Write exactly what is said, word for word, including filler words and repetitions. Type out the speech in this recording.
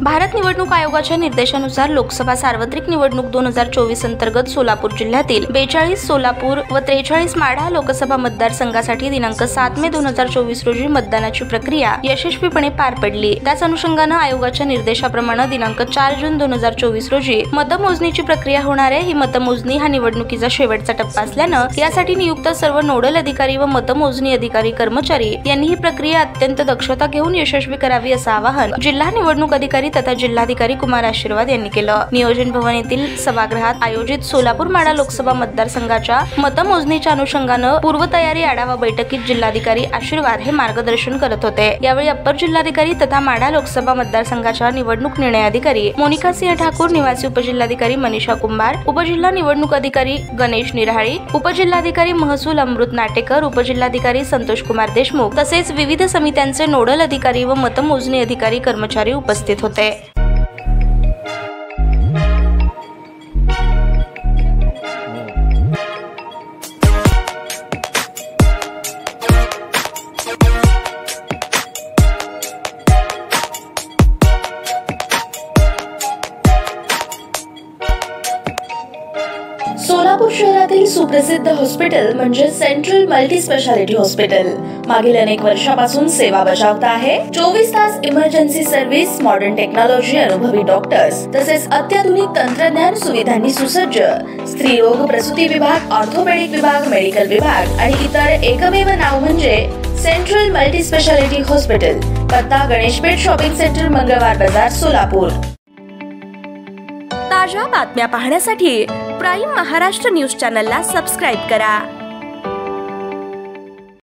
भारत निवडणूक आयोगाच्या निर्देशानुसार लोकसभा सार्वत्रिक निवडणूक दोन हजार चोवीस अंतर्गत सोलापूर जिल्ह्यातील बेचाळीस, सोलापूर व त्रेचाळीस माढा लोकसभा मतदारसंघासाठी दिनांक सात मे दोन हजार चोवीस रोजी मतदानाची प्रक्रिया यशस्वीपणे पार पडली। त्याच अनुषंगाने आयोगाच्या निर्देशाप्रमाणे दिनांक चार जून दोन हजार चोवीस रोजी मतमोजणीची प्रक्रिया होणार आहे। ही मतमोजणी हा निवडणुकीचा शेवटचा टप्पा असल्याने यासाठी नियुक्त सर्व नोडल अधिकारी व मतमोजणी अधिकारी कर्मचारी यांनी ही प्रक्रिया अत्यंत दक्षता घेऊन यशस्वी करावी असं आवाहन जिल्हा निवडणूक अधिकारी तथा जिल्हाधिकारी कुमार आशीर्वाद यांनी केलं। नियोजन भवन येथील सभागृहात आयोजित सोलापूर माढा लोकसभा मतदारसंघाच्या मतमोजणीच्या अनुषंगाने पूर्वतयारी आढावा बैठकीत जिल्हाधिकारी आशीर्वाद हे मार्गदर्शन करत होते। यावेळी अप्पर जिल्हाधिकारी तथा माढा लोकसभा मतदारसंघाच्या निवडणूक निर्णय अधिकारी मोनिका सिंह ठाकूर, निवासी उपजिल्हाधिकारी मनीषा कुंभार, उपजिल्हा निवडणूक अधिकारी गणेश निराळी, उपजिल्हाधिकारी महसूल अमृत नाटेकर, उपजिल्हाधिकारी संतोष कुमार देशमुख तसेच विविध समित्यांचे नोडल अधिकारी व मतमोजणी अधिकारी कर्मचारी उपस्थित होते। सोलापूर शहरातील सुप्रसिद्ध हॉस्पिटल म्हणजे सेंट्रल मल्टी स्पेशालिटी हॉस्पिटल मागील अनेक वर्षापासून सेवा बजावत आहे। चोवीस तास इमर्जन्सी सर्व्हिस, मॉडर्न टेक्नॉलॉजी, अनुभवी डॉक्टर्स तसेच अत्याधुनिक तंत्रज्ञान सुविधांनी सुसज्ज स्त्रीरोग प्रसूती विभाग, ऑर्थोपेडिक विभाग, मेडिकल विभाग आणि इतर एकमेव नाव म्हणजे सेंट्रल मल्टी स्पेशालिटी हॉस्पिटल। पत्ता गणेशपेठ शॉपिंग सेंटर, मंगळवार बाजार, सोलापूर। ताज्या बातम्या पाहण्यासाठी प्राईम महाराष्ट्र न्यूज चॅनलला सबस्क्राईब करा।